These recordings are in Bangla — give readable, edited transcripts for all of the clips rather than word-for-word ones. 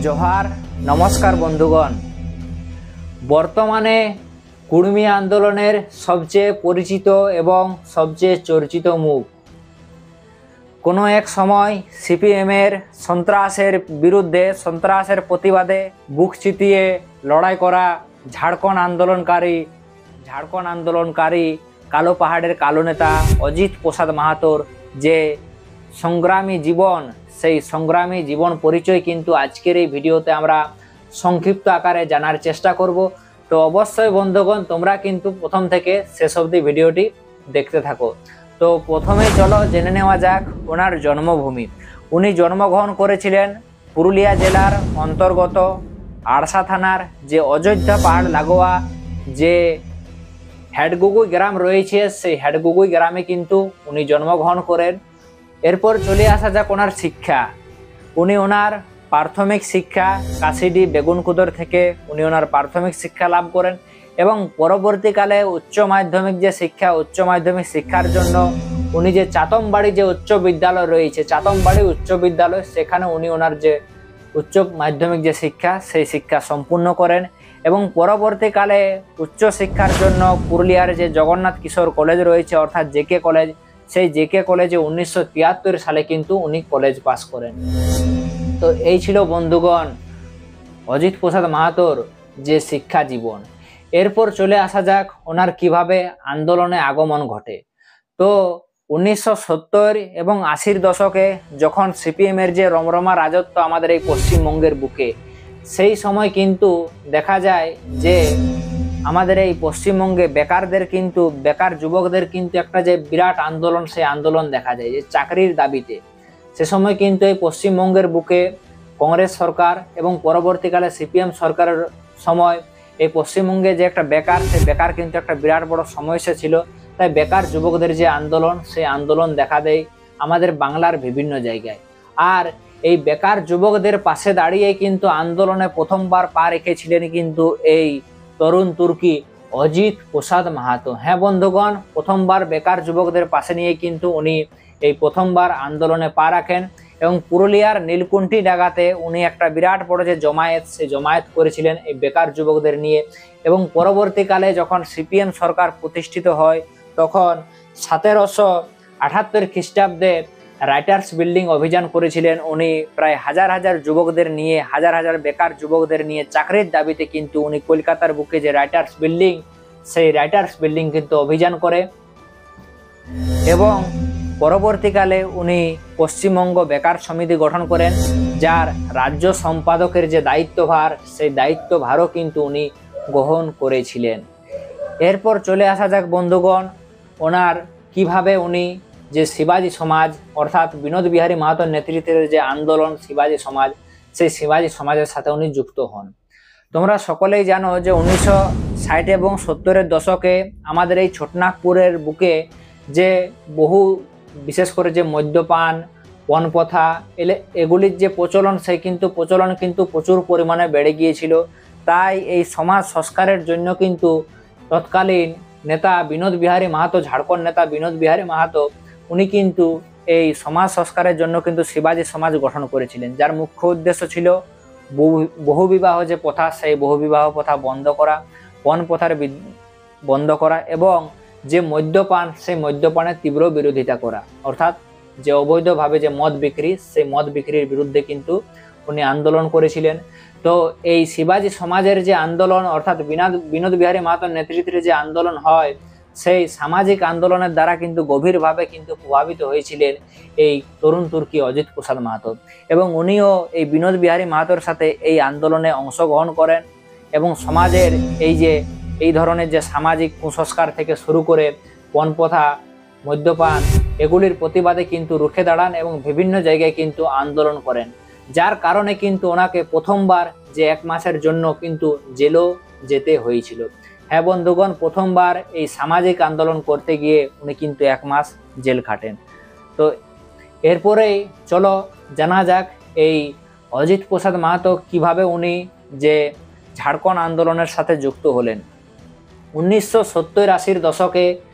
जोहार नमस्कार बंधुगण। बर्तमाने कुर्मी आंदोलनेर सबचेये परिचित एवं सबचेये चर्चित मुख कोनो एक समय सीपीएमेर सन्त्रासेर बिरुद्धे सन्त्रासेर प्रतिबादे बुक चितिए लड़ाई करा झाड़खंड आंदोलनकारी कालो पहाड़ेर कालो नेता अजित प्रसाद माहातोर जे संग्रामी जीवन সেই সংগ্রামী জীবন পরিচয় কিন্তু আজকের এই ভিডিওতে আমরা সংক্ষিপ্ত আকারে জানার চেষ্টা করব। তো অবশ্যই বন্ধুগণ তোমরা কিন্তু প্রথম থেকে শেষ অবধি ভিডিওটি দেখতে থাকো। তো প্রথমে চলো জেনে নেওয়া যাক ওনার জন্মভূমি। উনি জন্মগ্রহণ করেছিলেন পুরুলিয়া জেলার অন্তর্গত আড়সা থানার যে অযোধ্যা পাহাড় লাগোয়া যে হেডগুগুই গ্রাম রয়েছে সেই হেডগুগুই গ্রামে কিন্তু উনি জন্মগ্রহণ করেন। এরপর চলে আসা যাক ওনার শিক্ষা। উনি ওনার প্রাথমিক শিক্ষা কাশিডি বেগুনকুদর থেকে উনি ওনার প্রাথমিক শিক্ষা লাভ করেন এবং পরবর্তীকালে উচ্চ মাধ্যমিক শিক্ষার জন্য উনি যে চাতমবাড়ি যে উচ্চ বিদ্যালয় রয়েছে চাতমবাড়ি উচ্চ বিদ্যালয় সেখানে উনি ওনার যে উচ্চ মাধ্যমিক যে শিক্ষা সেই শিক্ষা সম্পূর্ণ করেন এবং পরবর্তীকালে উচ্চ শিক্ষার জন্য পুরুলিয়ার যে জগন্নাথ কিশোর কলেজ রয়েছে অর্থাৎ জেকে কলেজ সেই জেকে কলেজে 1973 সালে কিন্তু উনি কলেজ পাস করেন। তো এই ছিল বন্ধুগণ অজিত প্রসাদ মাহাতোর যে শিক্ষা জীবন। এরপর চলে আসা যাক ওনার কিভাবে আন্দোলনে আগমন ঘটে। তো 1970 এবং 80-র দশকে যখন সিপিএমের যে রমরমা রাজত্ব আমাদের এই পশ্চিমবঙ্গের বুকে সেই সময় কিন্তু দেখা যায় যে আমাদের এই পশ্চিমবঙ্গে বেকার যুবকদের কিন্তু একটা যে বিরাট আন্দোলন সেই আন্দোলন দেখা যায় যে চাকরির দাবিতে। সে সময় কিন্তু এই পশ্চিমবঙ্গের বুকে কংগ্রেস সরকার এবং পরবর্তীকালে সিপিএম সরকারের সময় এই পশ্চিমবঙ্গে যে একটা বেকার সেই বেকার কিন্তু একটা বিরাট বড় সমস্যা ছিল। তাই বেকার যুবকদের যে আন্দোলন সেই আন্দোলন দেখা দেয় আমাদের বাংলার বিভিন্ন জায়গায়। আর এই বেকার যুবকদের পাশে দাঁড়িয়ে কিন্তু আন্দোলনে প্রথমবার পা রেখেছিলেন কিন্তু এই তরুণ তুর্কি অজিত প্রসাদ মাহাতো। হ্যাঁ বন্ধুগণ, প্রথমবার বেকার যুবকদের পাশে নিয়ে কিন্তু উনি এই প্রথমবার আন্দোলনে পা রাখেন এবং পুরুলিয়ার নীলকুণ্ঠি ডাঙ্গাতে উনি একটা বিরাট বড় যে জমায়েত করেছিলেন এই বেকার যুবকদের নিয়ে। এবং পরবর্তীকালে যখন সিপিএম সরকার প্রতিষ্ঠিত হয় তখন 1778 খ্রিস্টাব্দে রাইটার্স বিল্ডিং অভিযান করেছিলেন উনি। প্রায় হাজার যুবকদের নিয়ে হাজার বেকার যুবকদের নিয়ে চাকরির দাবিতে কিন্তু উনি কলকাতার বুকে যে রাইটার্স বিল্ডিং সেই রাইটার্স বিল্ডিং কিন্তু অভিযান করে এবং পরবর্তীকালে উনি পশ্চিমবঙ্গ বেকার সমিতি গঠন করেন যার রাজ্য সম্পাদকের যে দায়িত্বভার সেই দায়িত্বভারও কিন্তু উনি গ্রহণ করেছিলেন। এরপর চলে আসা যাক বন্ধুগণ ওনার কিভাবে উনি যে শিবাজী সমাজ অর্থাৎ বিনোদ বিহারী মাহাতোর নেতৃত্বের যে আন্দোলন শিবাজী সমাজ সেই শিবাজী সমাজের সাথে উনি যুক্ত হন। তোমরা সকলেই জানো যে 1960 এবং 70-এর দশকে আমাদের এই ছোটনাগপুরের বুকে যে বহু বিশেষ করে যে মদ্যপান পণপ্রথা এগুলির যে প্রচলন সেই প্রচলন কিন্তু প্রচুর পরিমাণে বেড়ে গিয়েছিল। তাই এই সমাজ সংস্কারের জন্য কিন্তু তৎকালীন নেতা বিনোদ বিহারী মাহাতো ঝাড়খণ্ড নেতা বিনোদ বিহারী মাহাতো উনি কিন্তু এই সমাজ সংস্কারের জন্য কিন্তু শিবাজী সমাজ গঠন করেছিলেন যার মুখ্য উদ্দেশ্য ছিল বহুবিবাহ যে প্রথা সেই বহুবিবাহ প্রথা বন্ধ করা, পণ প্রথার বন্ধ করা এবং যে মদ্যপান সেই মদ্যপানের তীব্র বিরোধিতা করা অর্থাৎ যে অবৈধভাবে যে মদ বিক্রি সেই মদ বিক্রির বিরুদ্ধে কিন্তু উনি আন্দোলন করেছিলেন। তো এই শিবাজী সমাজের যে আন্দোলন অর্থাৎ বিনোদ বিহারী মাহাতোর নেতৃত্বে যে আন্দোলন হয় সেই সামাজিক আন্দোলনের দ্বারা কিন্তু গভীরভাবে কিন্তু প্রভাবিত হয়েছিলেন এই তরুণ তুর্কি অজিত প্রসাদ মাহাতো এবং উনিও এই বিনোদ বিহারী মাহাতোর সাথে এই আন্দোলনে অংশগ্রহণ করেন এবং সমাজের এই ধরনের যে সামাজিক কুসংস্কার থেকে শুরু করে পণপ্রথা মদ্যপান এগুলির প্রতিবাদে কিন্তু রুখে দাঁড়ান এবং বিভিন্ন জায়গায় কিন্তু আন্দোলন করেন যার কারণে কিন্তু ওনাকে প্রথমবার যে 1 মাসের জন্য কিন্তু জেলও যেতে হয়েছিল। হ্যাঁ বন্ধুগণ, প্রথমবার এই সামাজিক আন্দোলন করতে গিয়ে উনি কিন্তু 1 মাস জেল খাটেন। তো এরপরেই চলো জানা যাক এই অজিত প্রসাদ মাহাতো কিভাবে উনি যে ঝাড়খণ্ড আন্দোলনের সাথে যুক্ত হলেন। 1970-80-র দশকে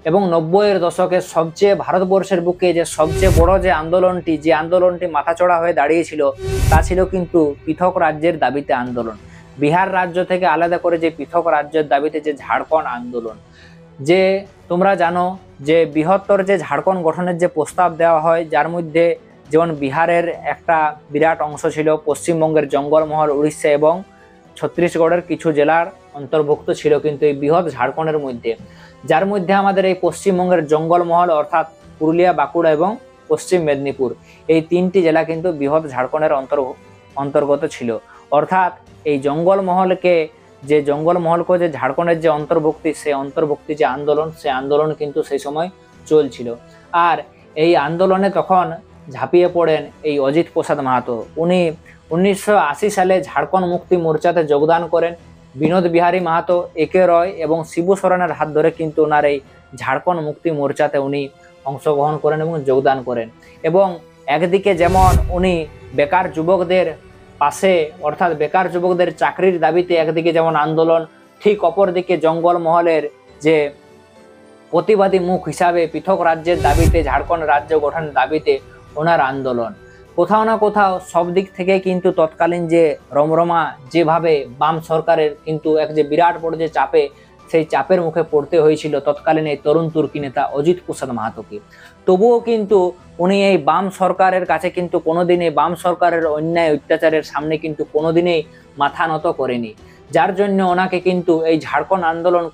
এবং 90-এর দশকে সবচেয়ে ভারতবর্ষের বুকে যে সবচেয়ে বড় যে আন্দোলনটি মাথাচড়া হয়ে দাঁড়িয়েছিল তা ছিল কিন্তু পৃথক রাজ্যের দাবিতে আন্দোলন। বিহার রাজ্য থেকে আলাদা করে যে পৃথক রাজ্যের দাবিতে যে ঝাড়খণ্ড আন্দোলন, যে তোমরা জানো যে বৃহত্তর যে ঝাড়খণ্ড গঠনের যে প্রস্তাব দেওয়া হয়, যার মধ্যে যেমন বিহারের একটা বিরাট অংশ ছিল, পশ্চিমবঙ্গের জঙ্গলমহল, উড়িষ্যা এবং ছত্তিশগড়ের কিছু জেলার অন্তর্ভুক্ত ছিল কিন্তু এই বৃহৎ ঝাড়খণ্ডের মধ্যে, যার মধ্যে আমাদের এই পশ্চিমবঙ্গের জঙ্গলমহল অর্থাৎ পুরুলিয়া, বাঁকুড়া এবং পশ্চিম মেদিনীপুর এই 3টি জেলা কিন্তু বৃহৎ ঝাড়খণ্ডের অন্তর্গত ছিল। অর্থাৎ এই জঙ্গলমহলকে যে ঝাড়খণ্ডের যে অন্তর্ভুক্তি যে আন্দোলন, সেই আন্দোলন কিন্তু সেই সময় চলছিল। আর এই আন্দোলনে তখন ঝাঁপিয়ে পড়েন এই অজিত প্রসাদ মাহাতো। উনি 1980 সালে ঝাড়খণ্ড মুক্তি মোর্চাতে যোগদান করেন। বিনোদ বিহারী মাহাতো, একে রয় এবং শিবু সোরেনের হাত ধরে কিন্তু ওনার এই ঝাড়খণ্ড মুক্তি মোর্চাতে উনি অংশগ্রহণ করেন এবং যোগদান করেন। এবং একদিকে যেমন উনি বেকার যুবকদের পাশে, অর্থাৎ বেকার যুবকদের চাকরির দাবিতে একদিকে যেমন আন্দোলন, ঠিক অপরদিকে জঙ্গলমহলের যে প্রতিবাদী মুখ হিসাবে পৃথক রাজ্যের দাবিতে, ঝাড়খণ্ড রাজ্য গঠনের দাবিতে ওনার আন্দোলন। কোথাও না কোথাও সব দিক থেকে কিন্তু তৎকালীন যে রমরমা যেভাবে বাম সরকারের কিন্তু এক যে বিরাট বড় যে চাপে, সেই চাপের মুখে পড়তে হয়েছিল তৎকালীন এই তরুণ তুর্কি নেতা অজিত প্রসাদ মাহাতোকে। তবুও কিন্তু উনি এই বাম সরকারের কাছে কিন্তু কোনোদিনই, বাম সরকারের অন্যায় অত্যাচারের সামনে কিন্তু কোনোদিনই মাথা নত করেনি, যার জন্য ওনাকে কিন্তু এই ঝাড়খণ্ড আন্দোলন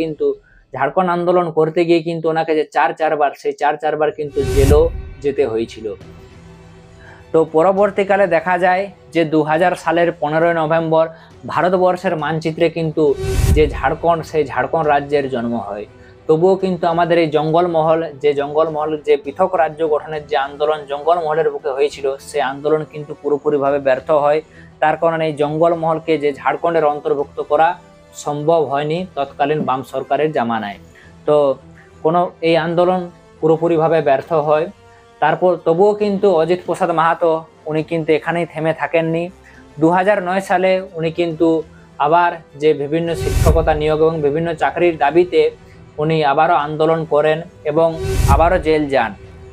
করতে গিয়ে কিন্তু ওনাকে যে চারবার কিন্তু জেলও যেতে হয়েছিল। তো পরবর্তীকালে দেখা যায় যে 2000 সালের 15 নভেম্বর ভারতবর্ষের মানচিত্রে কিন্তু যে ঝাড়খণ্ড, সেই ঝাড়খণ্ড রাজ্যের জন্ম হয়। তবুও কিন্তু আমাদের এই জঙ্গলমহল যে পৃথক রাজ্য গঠনের যে আন্দোলন জঙ্গলমহলের বুকে হয়েছিল, সেই আন্দোলন কিন্তু পুরোপুরিভাবে ব্যর্থ হয়। তার কারণে এই জঙ্গলমহলকে যে ঝাড়খণ্ডের অন্তর্ভুক্ত করা সম্ভব হয়নি তৎকালীন বাম সরকারের জামানায়। তো এই আন্দোলন পুরোপুরিভাবে ব্যর্থ হয়। তারপর তবুও কিন্তু অজিত প্রসাদ মাহাতো উনি কিন্তু এখানেই থেমে থাকেননি। 2009 সালে উনি কিন্তু আবার যে বিভিন্ন শিক্ষকতা নিয়োগ এবং বিভিন্ন চাকরির দাবিতে উনি আবারও আন্দোলন করেন এবং আবারও জেল যান।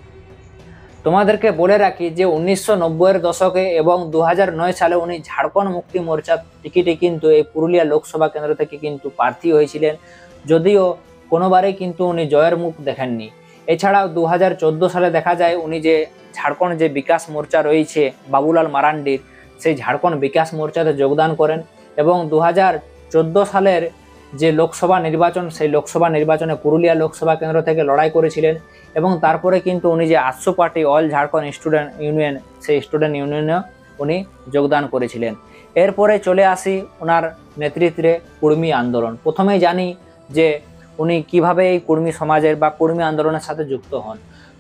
তোমাদেরকে বলে রাখি যে 1990-এর দশকে এবং 2009 সালে উনি ঝাড়খণ্ড মুক্তি মোর্চার টিকিটে কিন্তু এই পুরুলিয়া লোকসভা কেন্দ্র থেকে কিন্তু প্রার্থী হয়েছিলেন, যদিও কোনোবারেই কিন্তু উনি জয়ের মুখ দেখেননি। এছাড়াও 2014 সালে দেখা যায় উনি যে ঝাড়খণ্ড যে বিকাশ মোর্চা রয়েছে বাবুলাল মারান্ডির, সেই ঝাড়খণ্ড বিকাশ মোর্চাতে যোগদান করেন এবং 2014 সালের যে লোকসভা নির্বাচন, সেই লোকসভা নির্বাচনে পুরুলিয়া লোকসভা কেন্দ্র থেকে লড়াই করেছিলেন এবং তারপরে কিন্তু উনি যে আশু party all Jharkhand student union, সেই স্টুডেন্ট ইউনিয়নে উনি যোগদান করেছিলেন। এরপরে চলে আসি ওনার নেতৃত্বে কুর্মী আন্দোলন। প্রথমেই জানি যে উনি কিভাবে এই কুর্মী সমাজের বা কুর্মী আন্দোলনের সাথে যুক্ত হন।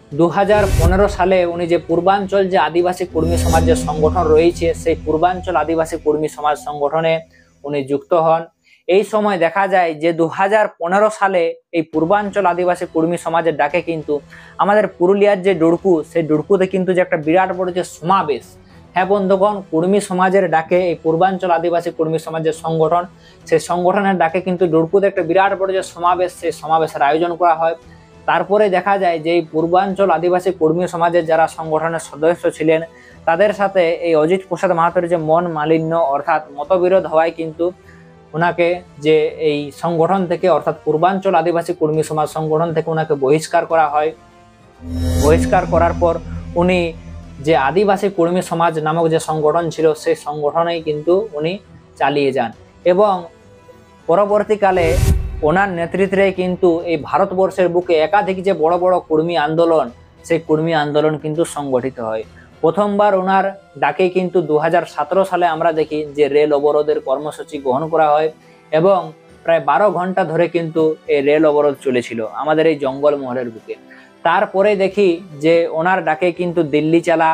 2015 সালে উনি যে পূর্বাঞ্চল যে আদিবাসী কুর্মী সমাজ যে সংগঠন রয়েছে, সেই পূর্বাঞ্চল আদিবাসী কুর্মী সমাজ সংগঠনে উনি যুক্ত হন। এই সময় দেখা যায় যে 2015 সালে এই পূর্বাঞ্চল আদিবাসী কুর্মী সমাজের ডাকে কিন্তু আমাদের পুরুলিয়ার যে ডুড়কু, সেই ডুড়কুতে কিন্তু যে একটা বিরাট বড় যে সমাবেশ, হ্যাঁ বন্ধুগণ, কুর্মী সমাজের ডাকে এই পূর্বাঞ্চল আদিবাসী কুর্মী সমাজের সংগঠন, সেই সংগঠনের ডাকে কিন্তু ডুড়কুতে একটা বিরাট বড় যে সমাবেশ, সেই সমাবেশের আয়োজন করা হয়। তারপরে দেখা যায় যে এই পূর্বাঞ্চল আদিবাসী কর্মী সমাজের যারা সংগঠনের সদস্য ছিলেন, তাদের সাথে এই অজিত প্রসাদ মাহাতোর যে মন মালিন্য অর্থাৎ মতবিরোধ হওয়ায় কিন্তু ওনাকে যে এই সংগঠন থেকে, অর্থাৎ পূর্বাঞ্চল আদিবাসী কর্মী সমাজ সংগঠন থেকে ওনাকে বহিষ্কার করা হয়। বহিষ্কার করার পর উনি যে আদিবাসী কর্মী সমাজ নামক যে সংগঠন ছিল, সেই সংগঠনেই কিন্তু উনি চালিয়ে যান এবং পরবর্তীকালে ওনার নেতৃত্বে কিন্তু এই ভারতবর্ষের বুকে একাধিক যে বড় বড় কর্মী আন্দোলন, সেই কর্মী আন্দোলন কিন্তু সংগঠিত হয়। প্রথমবার ওনার ডাকে কিন্তু 2017 সালে আমরা দেখি যে রেল অবরোধের কর্মসূচি গ্রহণ করা হয় এবং প্রায় 12 ঘন্টা ধরে কিন্তু এই রেল অবরোধ চলেছিল আমাদের এই জঙ্গলমহলের বুকে। তারপরে দেখি যে ওনার ডাকে কিন্তু দিল্লি চালা,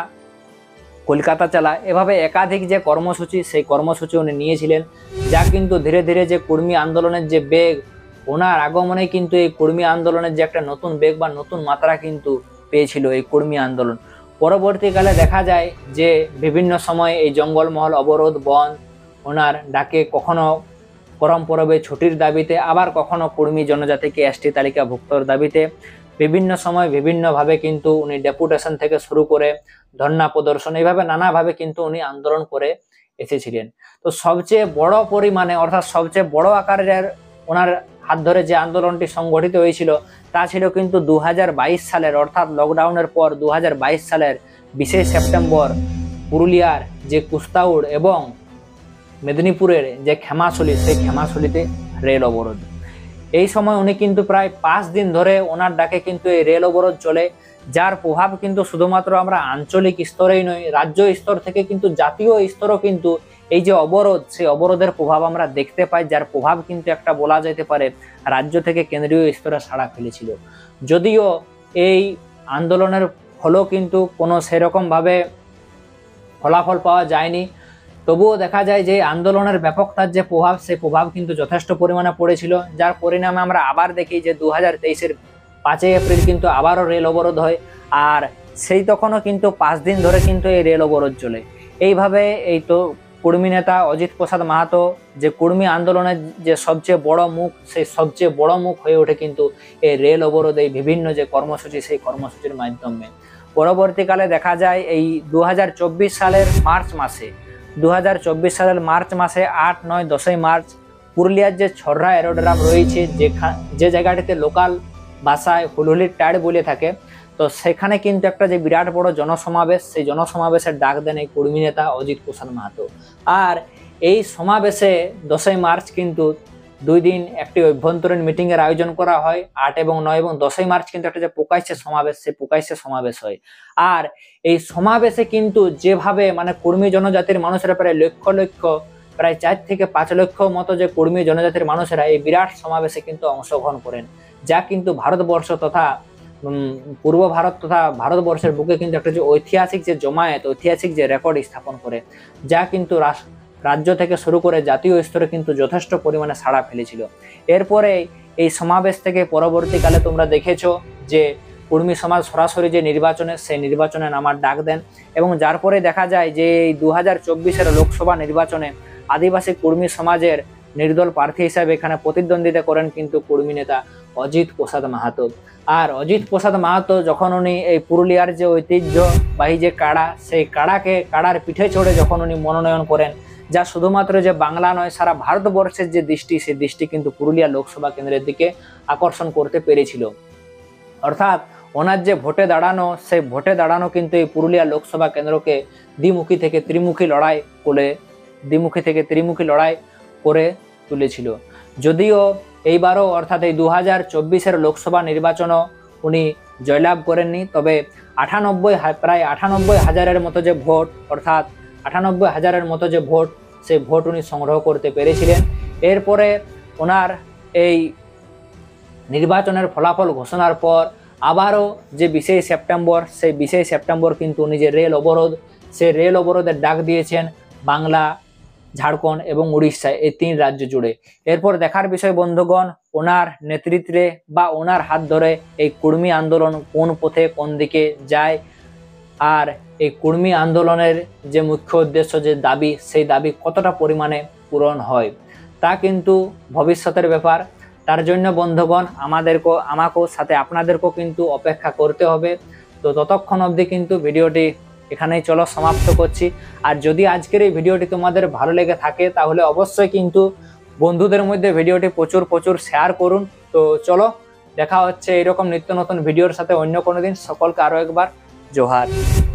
কলকাতা চালা, এভাবে একাধিক যে কর্মসূচি, সেই কর্মসূচি উনি নিয়েছিলেন, যা কিন্তু ধীরে ধীরে যে কর্মী আন্দোলনের যে বেগ, ওনার আগমনে কিন্তু এই কর্মী আন্দোলনের যে একটা নতুন বেগ বা নতুন মাত্রা কিন্তু পেয়েছিল এই কর্মী আন্দোলন। পরবর্তীকালে দেখা যায় যে বিভিন্ন সময় এই জঙ্গলমহল অবরোধ বন্ধ, ওনার ডাকে কখনো করম পরবে ছুটির দাবিতে, আবার কখনো কুর্মী জনজাতিকে এসটি তালিকাভুক্তর দাবিতে বিভিন্ন সময় বিভিন্নভাবে কিন্তু উনি ডেপুটেশন থেকে শুরু করে ধর্ণা প্রদর্শন এইভাবে নানাভাবে কিন্তু উনি আন্দোলন করে এসেছিলেন। তো সবচেয়ে বড় পরিমাণে অর্থাৎ সবচেয়ে বড় আকারের ওনার হাত ধরে যে আন্দোলনটি সংগঠিত হয়েছিল তা ছিল কিন্তু 2022 সালের অর্থাৎ লকডাউনের পর 2022 সালের 20 সেপ্টেম্বর পুরুলিয়ার যে কুস্তাউড় এবং মেদিনীপুরের যে খেমাশুলি সেই খেমাশুলিতে রেল অবরোধ। এই সময় উনি কিন্তু প্রায় 5 দিন ধরে ওনার ডাকে কিন্তু এই রেল অবরোধ চলে, যার প্রভাব কিন্তু শুধুমাত্র আমরা আঞ্চলিক স্তরেই নয়, রাজ্য স্তর থেকে কিন্তু জাতীয় স্তরও কিন্তু এই যে অবরোধ সেই অবরোধের প্রভাব আমরা দেখতে পাই, যার প্রভাব কিন্তু একটা বলা যেতে পারে রাজ্য থেকে কেন্দ্রীয় স্তরে সাড়া ফেলেছিল। যদিও এই আন্দোলনের ফলও কিন্তু কোনো সেরকমভাবে ফলাফল পাওয়া যায়নি, তবুও দেখা যায় যে আন্দোলনের ব্যাপকতার যে প্রভাব সেই প্রভাব কিন্তু যথেষ্ট পরিমাণে পড়েছিল, যার পরিণামে আমরা আবার দেখি যে 2023-এর 5 এপ্রিল কিন্তু আবারও রেল অবরোধ হয়, আর সেই তখনও কিন্তু 5 দিন ধরে কিন্তু এই রেল অবরোধ চলে। এইভাবে এই তো কুর্মী নেতা অজিত প্রসাদ মাহাতো যে কুর্মী আন্দোলনের যে সবচেয়ে বড় মুখ সেই সবচেয়ে বড় মুখ হয়ে ওঠে কিন্তু এই রেল অবরোধ, এই বিভিন্ন যে কর্মসূচি সেই কর্মসূচির মাধ্যমে। পরবর্তীকালে দেখা যায় এই 2024 সালের মার্চ মাসে 8, 9, 10 মার্চ পুরুলিয়ার যে ছররা এরোড্রাম রয়েছে যে জায়গাটিতে লোকাল ভাষায় হুলহুলির টাড় বলে থাকে, তো সেখানে কিন্তু একটা যে বিরাট বড় জনসমাবেশ সেই জনসমাবেশের ডাক দেন এই কুর্মী নেতা অজিত প্রসাদ মাহাতো। আর এই সমাবেশে 10 মার্চ কিন্তু 2 দিন একটি অভ্যন্তরীণ মিটিং এর আয়োজন করা হয়। 8 এবং 9 এবং 10 মার্চ কিন্তু একটা যে প্রকাশ্যে সমাবেশ সেই প্রকাশ্যে সমাবেশ হয়। আর এই সমাবেশে কিন্তু যেভাবে মানে কুর্মী জনজাতির মানুষেরা প্রায় প্রায় 4 থেকে 5 লক্ষ মতো যে কুর্মী জনজাতির মানুষেরা এই বিরাট সমাবেশে কিন্তু অংশগ্রহণ করেন, যা কিন্তু ভারতবর্ষ তথা পূর্ব ভারত তথা ভারতবর্ষের বুকে কিন্তু একটা যে ঐতিহাসিক যে জমায়েত, ঐতিহাসিক যে রেকর্ড স্থাপন করে, যা কিন্তু রাজ্য থেকে শুরু করে জাতীয় স্তরে কিন্তু যথেষ্ট পরিমাণে সাড়া ফেলেছিল। এরপরে এই সমাবেশ থেকে পরবর্তীকালে তোমরা দেখেছো যে কুর্মী সমাজ সরাসরি যে নির্বাচনে সেই নির্বাচনে নামার ডাক দেন, এবং যার পরে দেখা যায় যে এই 2024-এর লোকসভা নির্বাচনে আদিবাসী কুর্মী সমাজের নির্দল প্রার্থী হিসাবে এখানে প্রতিদ্বন্দ্বিতা করেন কিন্তু কুর্মী নেতা অজিত প্রসাদ মাহাতো। আর অজিত প্রসাদ মাহাতো যখন উনি এই পুরুলিয়ার যে ঐতিহ্যবাহী যে কাড়া সেই কাড়ার পিঠে চড়ে যখন উনি মনোনয়ন করেন, যা শুধুমাত্র যে বাংলা নয় সারা ভারতবর্ষের যে দৃষ্টি সেই দৃষ্টি কিন্তু পুরুলিয়া লোকসভা কেন্দ্রের দিকে আকর্ষণ করতে পেরেছিল। অর্থাৎ ওনার যে ভোটে দাঁড়ানো সেই ভোটে দাঁড়ানো কিন্তু এই পুরুলিয়া লোকসভা কেন্দ্রকে দ্বিমুখী থেকে ত্রিমুখী লড়াই করে তুলেছিল। যদিও এইবারও অর্থাৎ এই 2024-এর লোকসভা নির্বাচনও উনি জয়লাভ করেননি, তবে প্রায় 98,000-এর মতো যে ভোট অর্থাৎ 98,000-এর মতো যে ভোট সেই ভোট উনি সংগ্রহ করতে পেরেছিলেন। এরপরে ওনার এই নির্বাচনের ফলাফল ঘোষণার পর আবারও যে 20 সেপ্টেম্বর সেই 20 সেপ্টেম্বর কিন্তু উনি যে রেল অবরোধ সেই রেল অবরোধের ডাক দিয়েছেন বাংলা, ঝাড়খণ্ড এবং উড়িষ্যায় এই 3 রাজ্য জুড়ে। এরপর দেখার বিষয় বন্ধুগণ, ওনার নেতৃত্বে বা ওনার হাত ধরে এই কুর্মী আন্দোলন কোন পথে কোন দিকে যায়, আর এই কুর্মী আন্দোলনের যে মুখ্য উদ্দেশ্য যে দাবি সেই দাবি কতটা পরিমাণে পূরণ হয় তা কিন্তু ভবিষ্যতের ব্যাপার। তার জন্য বন্ধুগণ আমাকেও সাথে আপনাদেরকেও কিন্তু অপেক্ষা করতে হবে। তো ততক্ষণ অবধি কিন্তু ভিডিওটি এখানেই সমাপ্ত করছি। আর যদি আজকের এই ভিডিওটি তোমাদের ভালো লেগে থাকে তাহলে অবশ্যই কিন্তু বন্ধুদের মধ্যে ভিডিওটি প্রচুর শেয়ার করুন। তো চলো দেখা হচ্ছে এরকম নিত্য নতুন ভিডিওর সাথে অন্য কোনো দিন। সকলকে আরও একবার জোহার।